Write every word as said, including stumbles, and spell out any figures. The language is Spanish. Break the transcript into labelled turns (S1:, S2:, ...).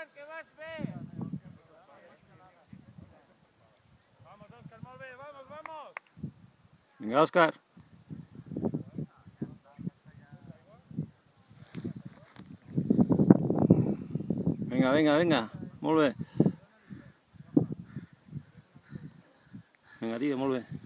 S1: Òscar, que vas bé! Vamos, Òscar, molt bé, vamos, vamos!
S2: Vinga, Òscar. Vinga, vinga, vinga, molt bé. Vinga, tio, molt bé.